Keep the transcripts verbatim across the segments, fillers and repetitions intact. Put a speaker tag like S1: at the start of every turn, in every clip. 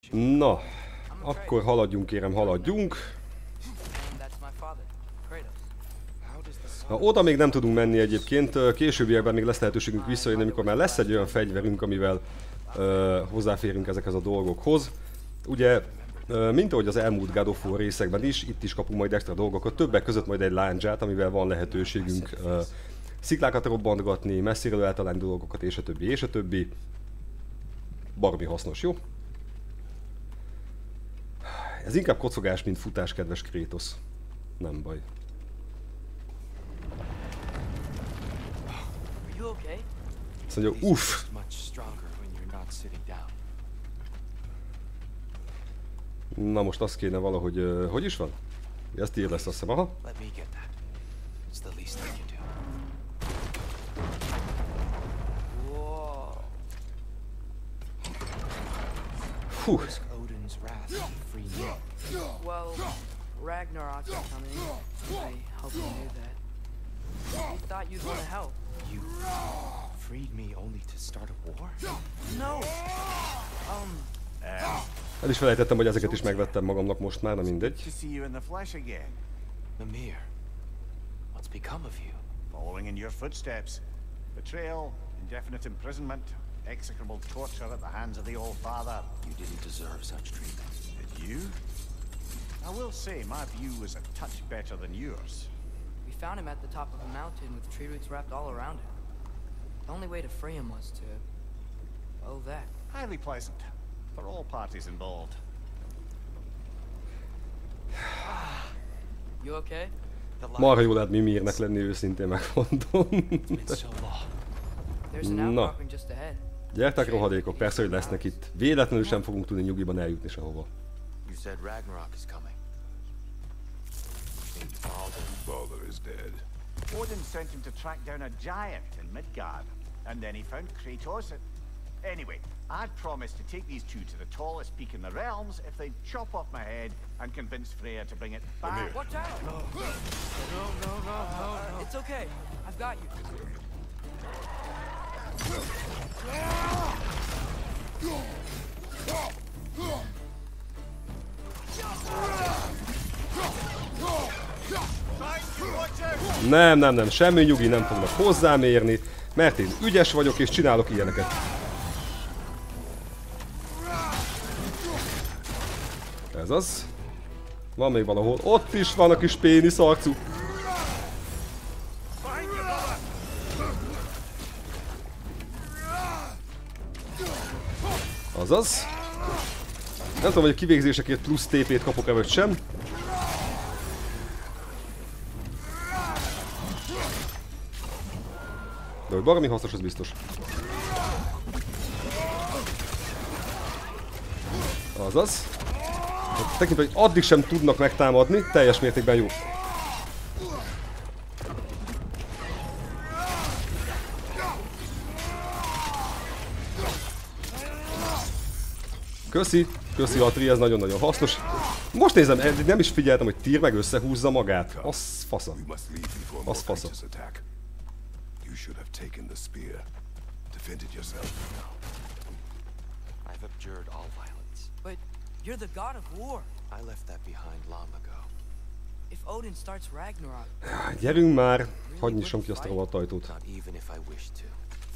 S1: Na, akkor haladjunk, kérem, haladjunk. Na, oda még nem tudunk menni egyébként, későbbiekben még lesz lehetőségünk visszajönni, amikor már lesz egy olyan fegyverünk, amivel uh, hozzáférünk ezekhez a dolgokhoz. Ugye, uh, mint ahogy az elmúlt God of War részekben is, itt is kapunk majd extra dolgokat, többek között majd egy lándzsát, amivel van lehetőségünk uh, sziklákat robbantgatni, messziről eltalálni dolgokat, és a többi, és a többi. Baromi hasznos, jó? Ez inkább kocogás, mint futás, kedves Kratos. Nem baj. Azt mondja, uff! Na most azt kéne valahogy... Uh, hogy is van? Ezt ír lesz, azt hiszem, aha. Fú!
S2: Well, Ragnarok is coming. I hope you knew that. I thought you'd want to help.
S3: You freed me only to start a war?
S2: No. Um.
S1: El is felejtettem, hogy ezeket is megvettem magamnak most már, na mindegy.
S4: To see you in the flesh again.
S3: Mimir, what's become of you?
S4: Following in your footsteps. Betrayal, indefinite imprisonment, execrable torture at the hands of the Old Father.
S3: You didn't deserve such treatment.
S4: Did you? I will say my view was a touch better than yours.
S2: We found him at the top of a mountain with tree roots wrapped all around him. The only way to free him was to... oh, that.
S4: Highly pleasant. For all parties involved.
S2: You okay?
S1: Marha jó lehet Mimirnek lenni, őszintén megmondom. Na. Gyertek rohadékok, persze, hogy lesznek itt. Véletlenül sem fogunk tudni nyugiban eljutni sehova.
S3: You said Ragnarok is coming.
S5: Baldur is dead.
S4: Odin sent him to track down a giant in Midgard, and then he found Kratos. Anyway, I'd promised to take these two to the tallest peak in the realms if they'd chop off my head and convince Freya to bring it back.
S2: Watch out! No, no, no, no, no. It's okay. I've got you.
S1: Nem, nem, nem, semmi nyugi, nem fognak hozzám érni, mert én ügyes vagyok és csinálok ilyeneket. Ez az. Van még valahol. Ott is van a kis pénisz arcú. Azaz. Nem tudom, hogy a kivégzésekért plusz té pét kapok-e vagy sem. De hogy baromi hasznos, az biztos. Azaz. Tekintve, hogy addig sem tudnak megtámadni, teljes mértékben jó. Köszi, köszi Atri, ez nagyon-nagyon hasznos. Most nézem, nem is figyeltem, hogy Tyr meg összehúzza magát. Az fasza. Az fasza.
S5: You should have taken the spear. Defended yourself.
S3: I've abjured all violence.
S2: But you're the god of war.
S3: I left that behind long ago.
S2: If Odin starts Ragnarok.
S1: Gyerünk már, hadd nyissam ki azt a rohadt ajtót.
S3: Not even if I wish to.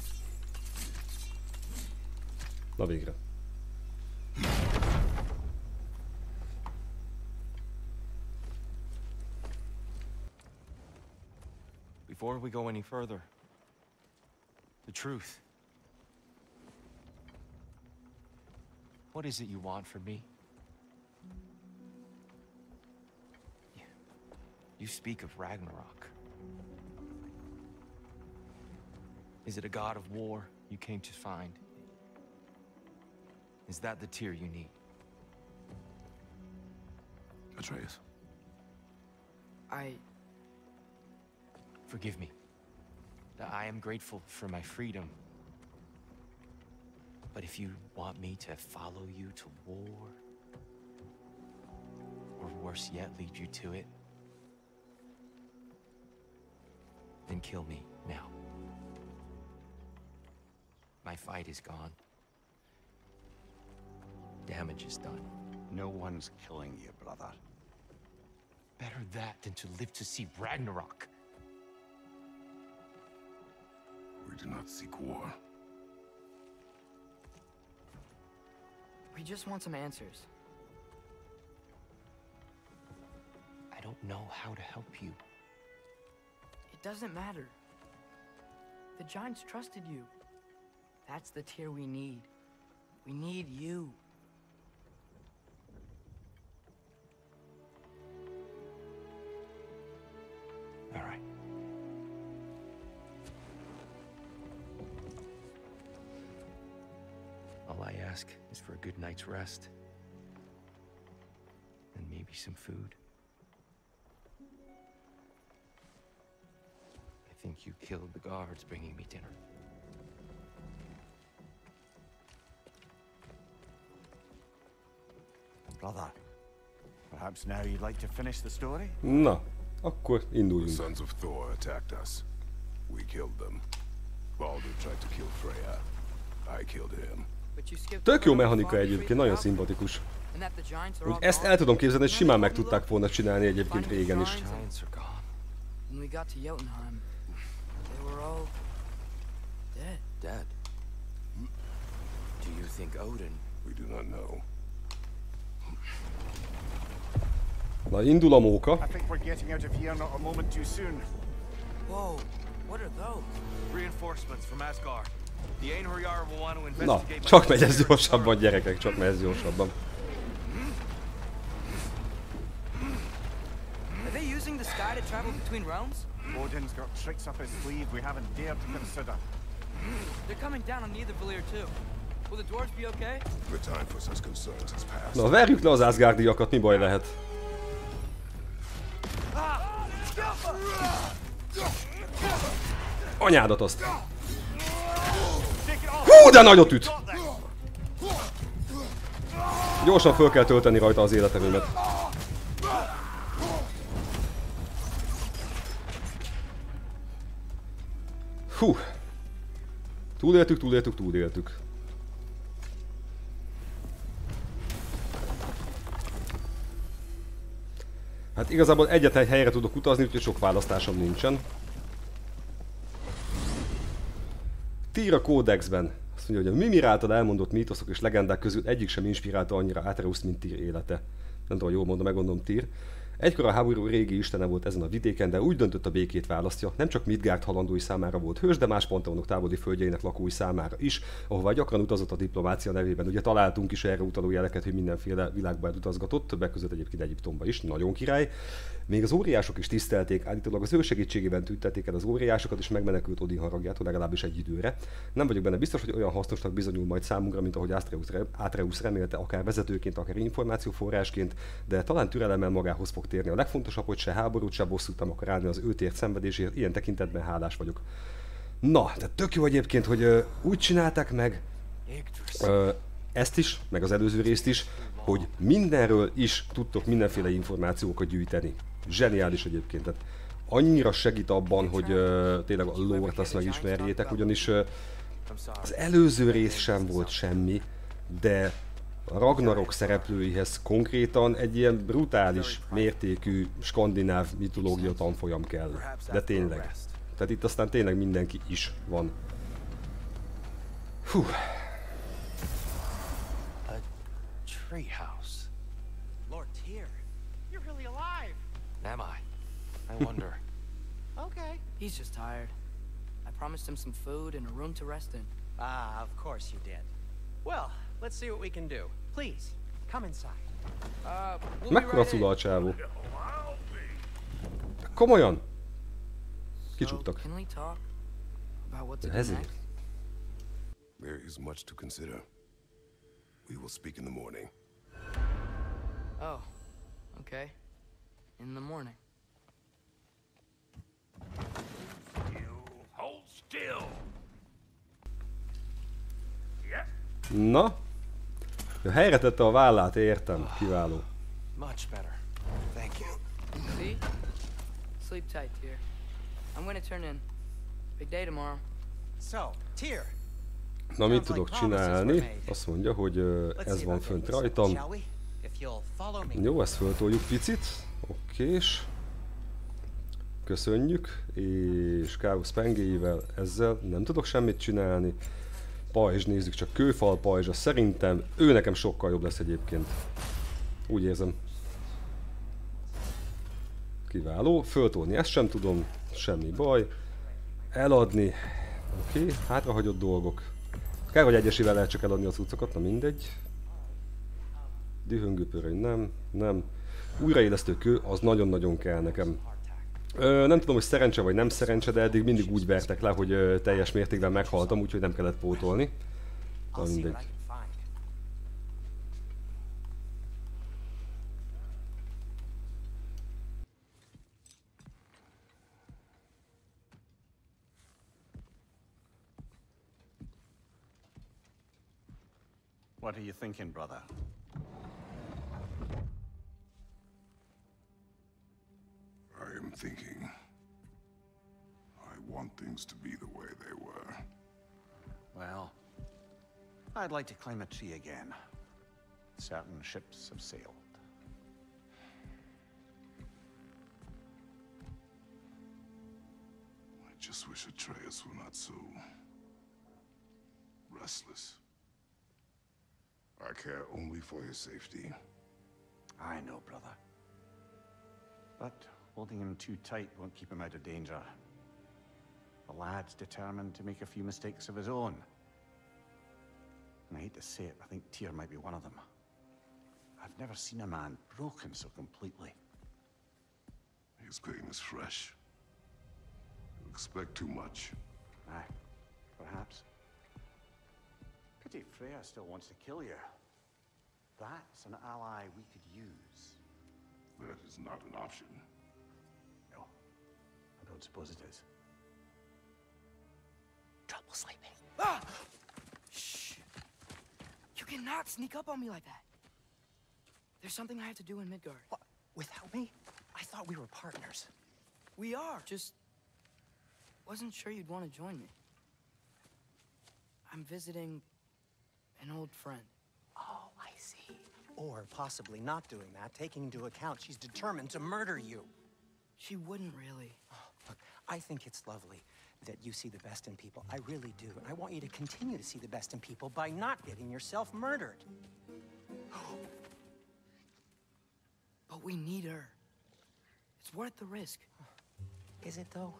S1: Na végre.
S3: Before we go any further, the truth. What is it you want from me? You speak of Ragnarok. Is it a god of war you came to find? Is that the Tyr you need?
S5: Atreus.
S2: I...
S3: Forgive me. I am grateful for my freedom. But if you want me to follow you to war, or worse yet, lead you to it, then kill me now. My fight is gone. damage is done.
S4: No one's killing you, brother.
S3: Better that than to live to see Ragnarok.
S5: We do not seek war.
S2: We just want some answers.
S3: I don't know how to help you.
S2: It doesn't matter. The Giants trusted you. That's the Tyr we need. We need you.
S3: All right. All I ask is for a good night's rest. And maybe some food. I think you killed the guards bringing me dinner.
S4: Brother, perhaps now you'd like to finish the story?
S1: Na, akkor
S5: The
S1: induljunk.
S5: sons of Thor attacked us. We killed them. Baldur tried to kill Freya. I killed him.
S2: But you skipped
S1: Tök jó
S2: over the
S1: mechanika
S2: farm
S1: egyébként,
S2: tree
S1: nagyon
S2: route,
S1: szimpatikus.
S2: and that the Giants are
S1: Úgy
S2: all
S1: ezt
S2: gone.
S1: el tudom képzelni, hogy simán meg
S2: Remember
S1: tudták volna csinálni egyébként régen is.
S3: Giants are gone.
S2: When we got to Jotunheim, they were all dead.
S3: Dead. Do you think Odin?
S5: We do not know.
S1: Na, indul a móka.
S4: I think we're getting out of here not a moment too soon.
S2: Whoa, what are those?
S3: Reinforcements from Asgard. The Einherjar will want to
S1: Na,
S3: investigate my
S1: csak megy ez
S3: disappearance.
S1: gyorsabban, gyerekek, csak megy ez gyorsabban.
S2: Are they using the sky to travel between realms?
S4: Odin's got tricks up his sleeve we haven't dared to consider.
S2: They're coming down on Nidavellir too. Will the dwarves be okay?
S5: The time for such concerns has passed.
S1: Na, verjük le az Asgardiakat, mi baj lehet? Anyádat azt! Hú, de nagyot üt! Gyorsan föl kell tölteni rajta az életerőmet. Hú! Túléltük, túléltük, túléltük. Hát igazából egyetlen helyre tudok utazni, úgyhogy sok választásom nincsen. Tyr a kódexben. Azt mondja, hogy a Mimir által elmondott mítoszok és legendák közül egyik sem inspirálta annyira Atreus, mint Tyr élete. Nem tudom, jól mondom, megmondom Tyr. Egykor a háború régi istene volt ezen a vidéken, de úgy döntött, a békét választja. Nem csak Midgard halandói számára volt hős, de más panteonok távoli földjeinek lakói számára is, ahová gyakran utazott a diplomácia nevében. Ugye találtunk is erre utaló jeleket, hogy mindenféle világba utazgatott, többek között egyébként Egyiptomba is, nagyon király. Még az óriások is tisztelték, állítólag az ő segítségében tüntették el az óriásokat, és megmenekült Odin haragjától legalábbis egy időre. Nem vagyok benne biztos, hogy olyan hasznosnak bizonyul majd számunkra, mint ahogy Atreus, Atreus remélte, akár vezetőként, akár információforrásként, de talán türelemmel magához fog térni. A legfontosabb, hogy se háborút, se bosszút nem akar állni az őt ért szenvedésért, ilyen tekintetben hálás vagyok. Na, de tök jó egyébként, hogy ö, úgy csinálták meg ö, ezt is, meg az előző részt is, hogy mindenről is tudtok mindenféle információkat gyűjteni. Zseniális egyébként, tehát annyira segít abban, hogy ö, tényleg a lore-t azt megismerjétek, ugyanis ö, az előző rész sem volt semmi, de a Ragnarok szereplőihez konkrétan egy ilyen brutális mértékű skandináv mitológia tanfolyam kell. De tényleg. Tehát itt aztán tényleg mindenki is van. Hú.
S3: A treehouse.
S6: Lord Tyr, you're really alive.
S3: Am I? I wonder.
S6: Okay.
S2: He's just tired. I promised him some food and a room to rest in.
S6: Ah, of course you did. Well, let's see what we can do. Please, come inside.
S2: Uh, we'll be
S1: Mekkora
S2: right
S1: cula
S2: in.
S1: a csávó? Komolyan?
S2: So,
S1: Kicsuktak.
S2: can we talk about what to do
S1: Ezért.
S2: next?
S5: There is much to consider. We will speak in the morning.
S2: Oh, okay. In the morning.
S7: Hold still.
S1: Na? Ja, helyre tette a vállát, értem. Kiváló.
S3: Much better. Thank you.
S2: See? Sleep tight, Tyr. I'm gonna turn in. Big day tomorrow.
S6: So, Tyr,
S1: Na, mit tudok csinálni? Azt mondja, hogy ö, ez van fönt rajtam. Jó, ezt föltoljuk picit. Okés. Köszönjük. És Káusz pengéivel ezzel nem tudok semmit csinálni. Pajzs, nézzük csak, kőfal pajzsa. Szerintem ő nekem sokkal jobb lesz egyébként. Úgy érzem. Kiváló. Föltolni ezt sem tudom. Semmi baj. Eladni. Oké, okay. Hátrahagyott dolgok. Kár, hogy egyesével lehet csak eladni a cuccokat, na mindegy. Dühöngőpöröny, nem, nem. Újraélesztő kő, az nagyon-nagyon kell nekem. Ö, nem tudom, hogy szerencse vagy nem szerencse, de eddig mindig úgy vertek le, hogy ö, teljes mértékben meghaltam, úgyhogy nem kellett pótolni. Na mindegy.
S4: What are you thinking, brother?
S5: I am thinking. I want things to be the way they were.
S4: Well, I'd like to climb a tree again. Certain ships have sailed.
S5: I just wish Atreus were not so restless. I care only for his safety.
S4: I know, brother. But holding him too tight won't keep him out of danger. The lad's determined to make a few mistakes of his own. And I hate to say it, I think Tyr might be one of them. I've never seen a man broken so completely.
S5: His pain is fresh. You expect too much.
S4: Aye, perhaps. Pity Freya still wants to kill you. That's an ally we could use.
S5: That is not an option.
S4: No, I don't suppose it is.
S2: Trouble sleeping. Ah! Shh! You cannot sneak up on me like that. There's something I have to do in Midgard.
S6: What? Without me? I thought we were partners.
S2: We are, just wasn't sure you'd want to join me. I'm visiting an old friend.
S6: Oh, I see. Or possibly not doing that, taking into account she's determined to murder you.
S2: She wouldn't really.
S6: Oh, look, I think it's lovely that you see the best in people. I really do. And I want you to continue to see the best in people by not getting yourself murdered.
S2: But we need her. It's worth the risk.
S6: Is it, though?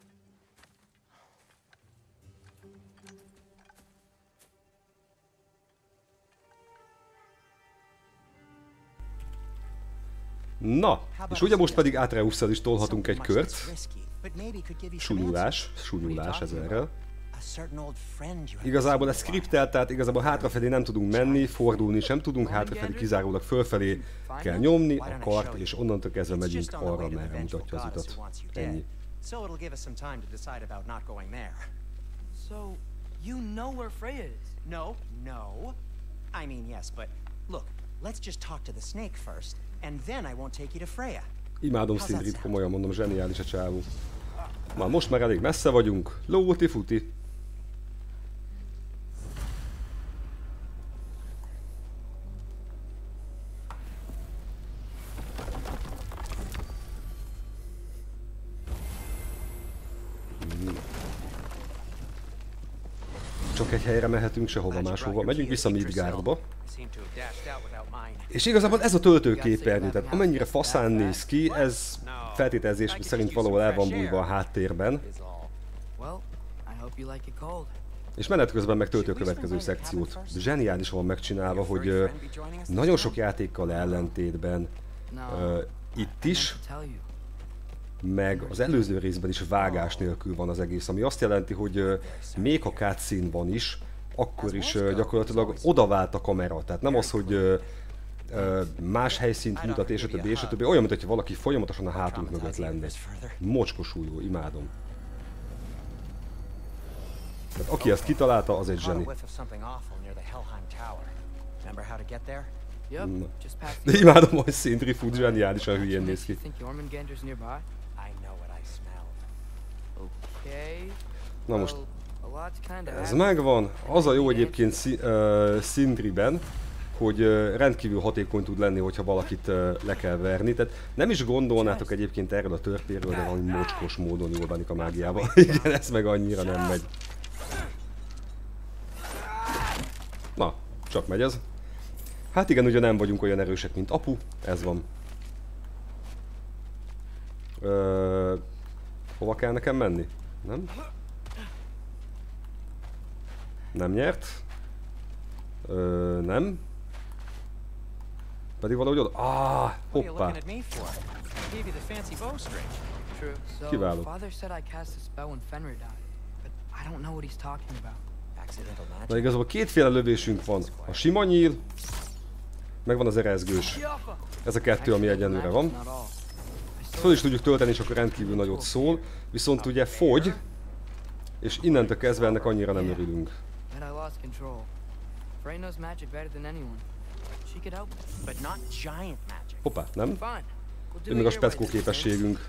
S1: Na, és ugye most pedig Atreusszal is tolhatunk egy kört. Súnyulás, súnyulás ezerrel. Igazából ez skriptelt, tehát igazából hátrafelé nem tudunk menni, fordulni sem tudunk, hátrafelé kizárólag fölfelé kell nyomni a kart, és onnantól kezdve megyünk arra, merre mutatja az utat. Ennyi.
S6: So it'll give us some time to decide about not going there.
S2: So, you know where Freya is?
S6: No, no. I mean, yes, but look, let's just talk to the snake first, and then I won't take you to Freya.
S1: Imádom Sindrit, komolyan mondom, zseniális a csávó. Már most már elég messze vagyunk. Lóti futi. Csak egy helyre mehetünk, sehova máshova. Megyünk vissza Midgardba. És igazából ez a töltőképernyő, tehát amennyire faszán néz ki, ez feltételezés szerint valahol el van bújva a háttérben. És menet közben megtöltő a következő szekciót. Zseniálisan van megcsinálva, hogy uh, nagyon sok játékkal ellentétben uh, itt is, meg az előző részben is vágás nélkül van az egész, ami azt jelenti, hogy uh, még ha cutscene van is, akkor is uh, gyakorlatilag odavált a kamera. Tehát nem az, hogy uh, uh, más helyszínt mutat, és a többi, és a többi. Olyan, mintha valaki folyamatosan a hátunk mögött lenne. Mocskos újó, imádom. Tehát aki ezt kitalálta, az egy zseni. De imádom, hogy Sindri fut, zseniálisan hülyén néz ki. Na most, Ez megvan. Az a jó egyébként Szí- uh, Sindriben, hogy uh, rendkívül hatékony tud lenni, hogyha valakit uh, le kell verni. Tehát nem is gondolnátok egyébként erről a törpéről, de valami mocskos módon jól bánik a mágiával. Igen, ez meg annyira nem megy. Na, csak megy ez. Hát igen, ugye nem vagyunk olyan erősek, mint apu. Ez van. Uh, hova kell nekem menni? Nem? Nem nyert. Ö, nem. Pedig valahogy oda... Ah, hoppá. Kiváló. Na igazából kétféle lövésünk van. A sima nyíl, meg van az erezgős. Ez a kettő, ami egyenlőre van. Föl is tudjuk tölteni, és akkor rendkívül nagyot szól. Viszont ugye fogy, és innentől kezdve ennek annyira nem örülünk. Hoppá, nem? Ő meg a speckó képességünk.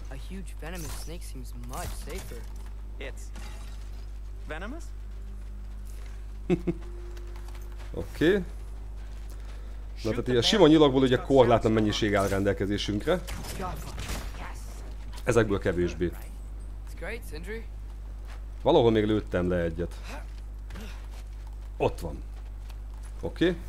S1: Oké. Okay. Na tehát így a sima nyilakból ugye korlátlan mennyiség áll rendelkezésünkre. Ezekből kevésbé. Valahol még lőttem le egyet. Ott van. Oké. Okay.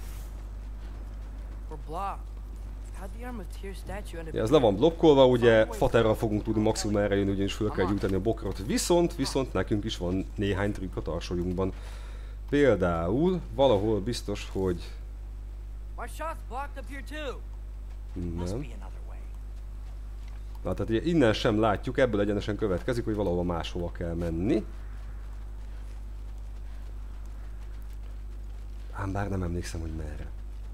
S1: Ja, ez le van blokkolva, ugye Faterral fogunk tudni maximum erre jönni, ugyanis föl kell gyújtani a bokrot. Viszont, viszont nekünk is van néhány trükk a tarsolyunkban. Például valahol biztos, hogy... Nem. Na tehát ugye innen sem látjuk, ebből egyenesen következik, hogy valahol máshova kell menni. Ám bár nem emlékszem, hogy merre.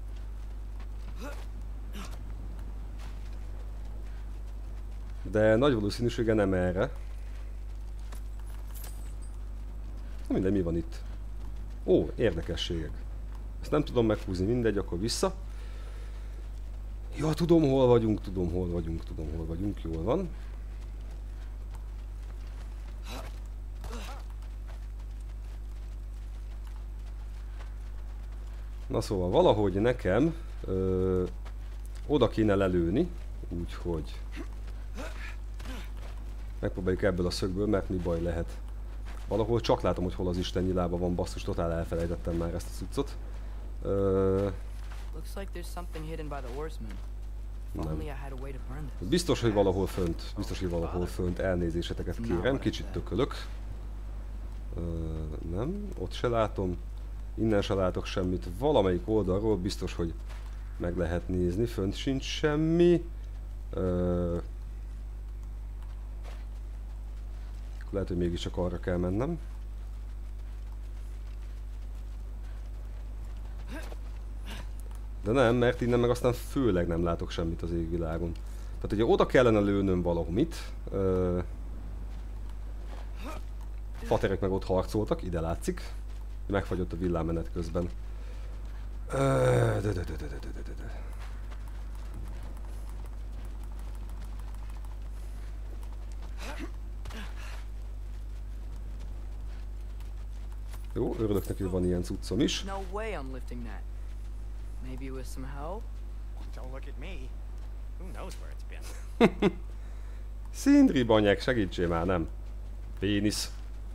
S1: De nagy valószínűséggel nem erre. Na mindegy, mi van itt? Ó, érdekességek. Ezt nem tudom meghúzni, mindegy, akkor vissza. Ja, tudom hol vagyunk, tudom hol vagyunk, tudom hol vagyunk, jól van. Na szóval valahogy nekem ö, oda kéne lelőni, úgyhogy megpróbáljuk ebből a szögből, mert mi baj lehet. Valahol csak látom, hogy hol az Isten nyilába van, basszus, totál elfelejtettem már ezt a cuccot. Ö, nem. Biztos, hogy valahol fönt, biztos, hogy valahol fönt, elnézéseteket kérem, kicsit tökölök. Ö, nem, ott se látom. Innen se látok semmit, valamelyik oldalról biztos, hogy meg lehet nézni, fönt sincs semmi. Ö... Lehet, hogy mégiscsak arra kell mennem. De nem, mert innen meg aztán főleg nem látok semmit az égvilágon. Tehát ugye oda kellene lőnöm valamit. Ö... Faterek meg ott harcoltak, ide látszik. Megfagyott a villámmenet közben. Ö, de, de, de, de, de, de, de. Jó, örülök neki, hogy van ilyen cuccom is. Sindri banyek, segítsél már, nem? Pénisz.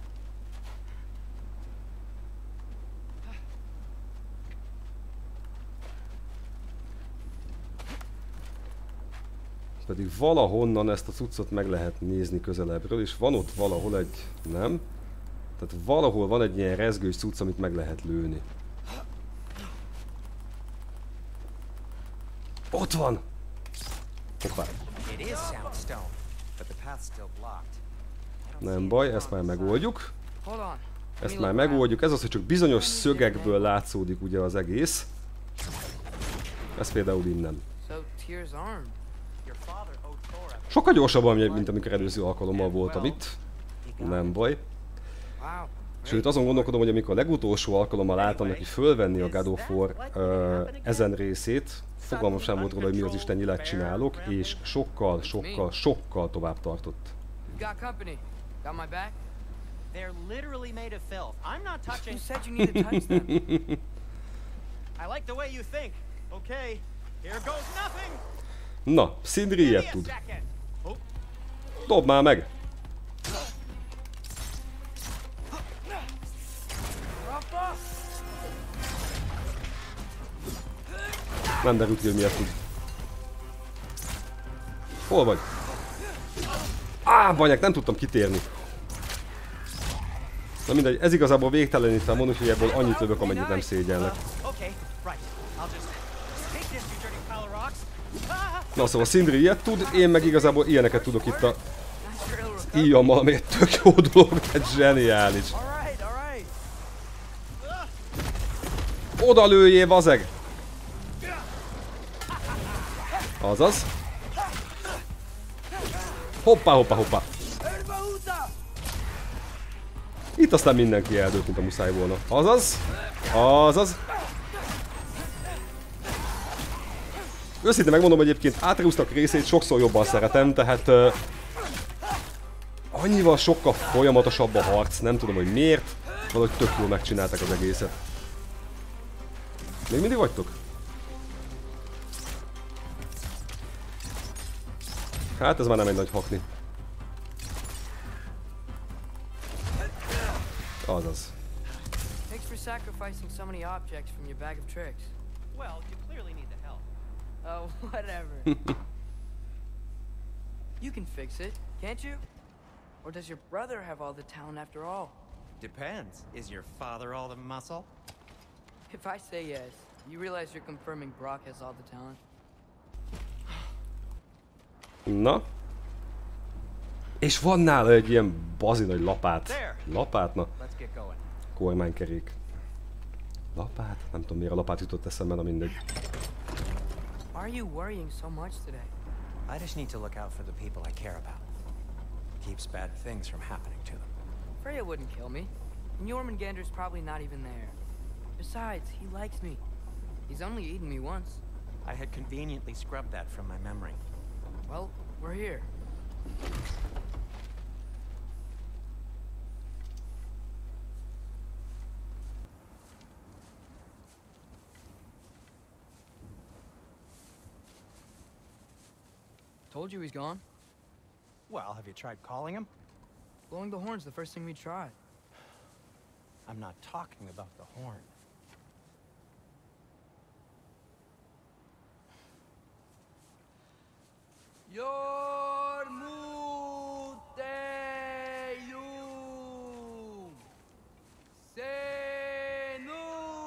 S1: Pedig valahonnan ezt a cuccot meg lehet nézni közelebbről, és van ott valahol egy... nem? Tehát valahol van egy ilyen rezgős cucc, amit meg lehet lőni. Ott van! Hoppá. Nem baj, ezt már megoldjuk. Ezt már megoldjuk. Ez az, hogy csak bizonyos szögekből látszódik ugye az egész. Ez például innen. Sokkal gyorsabban, mint amikor előző alkalommal voltam itt. Nem baj. Sőt, azon gondolkodom, hogy amikor a legutolsó alkalommal láttam neki fölvenni a God of War uh, ezen részét, fogalmam sem volt róla, hogy mi az Isten nyilát csinálok, és sokkal, sokkal, sokkal tovább tartott.
S6: They're literally made of filth. I'm not
S2: Who
S6: touching.
S2: said you need to touch them?
S6: I like the way you think. Okay, here goes nothing.
S1: Na, Sindri
S6: Give me
S1: ilyet
S6: a
S1: tud.
S6: second. Oh,
S1: Dob már meg! Nem derült ki, hogy miért tud. Hol vagy? Á, banyák, nem tudtam kitérni. Na mindegy, ez igazából végtelenítve mondom, hogy ebből annyit lövök, amennyit nem szégyellek.
S6: okay, right. I'll just take this, you dirty pile of rocks. Ah!
S1: Na szóval Sindri ilyet tud, én meg igazából ilyeneket tudok itt a
S2: Nice trail of
S1: íjammal, ami egy tök jó dolog, egy zseniális.
S6: All right, all right.
S1: Oda lőjél, vazeg! Azaz. Hoppá, hoppá, hoppá. Itt aztán mindenki eldőlt, mint a muszáj volna. Azaz. Azaz. Őszintén megmondom, hogy egyébként Atreusnak részét sokszor jobban szeretem, tehát uh, annyival sokkal folyamatosabb a harc, nem tudom, hogy miért, valahogy tök jól megcsinálták az egészet. Még mindig vagytok? Hát ez már nem egy nagy hakni. Azaz.
S2: Thanks for sacrificing so many objects from your bag of tricks.
S6: Well, you clearly need the help.
S2: Oh, whatever. You can fix it, can't you? Or does your brother have all the talent after all?
S6: Depends. Is your father all the muscle?
S2: If I say yes, you realize you're confirming Brock has all the talent?
S1: Na. És van nála egy ilyen bazi nagy lapát. Lapát? Na.
S6: Let's get going.
S1: Kormánykerék. Lapát? Nem tudom miért a lapát jutott eszembe, na mindegy.
S2: Why are you worrying so much today?
S6: I just need to look out for the people I care about. Keeps bad things from happening to them.
S2: Freya wouldn't kill me. And Jormungandr's probably not even there. Besides, he likes me. He's only eaten me once.
S6: I had conveniently scrubbed that from my memory.
S2: Well, we're here. Told you he's gone.
S6: Well, have you tried calling him?
S2: Blowing the horn's the first thing we tried.
S6: I'm not talking about the horn.
S2: Yormuteyum Senu.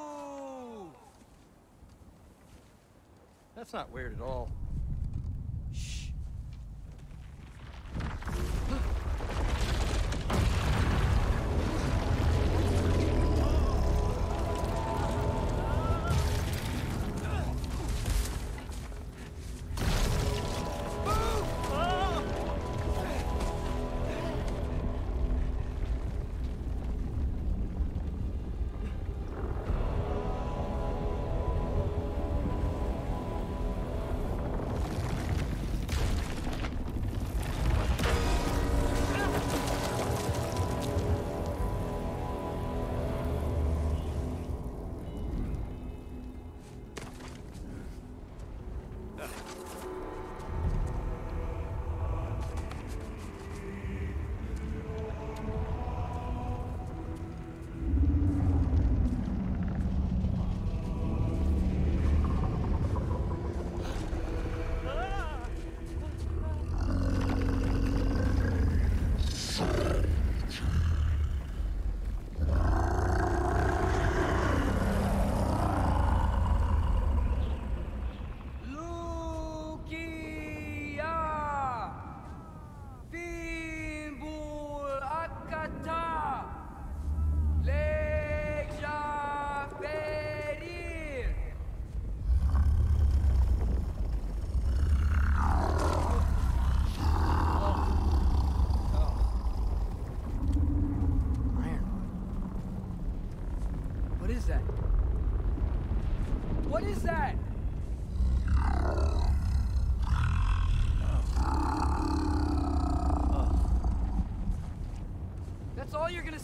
S6: That's not weird at all. Shh.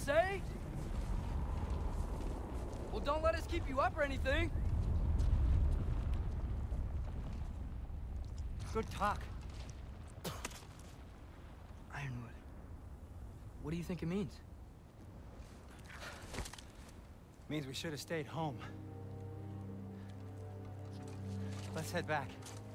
S2: say? Well, don't let us keep you up or anything.
S6: Good talk.
S2: Ironwood. What do you think it means?
S6: Means we should have stayed home. Let's head back.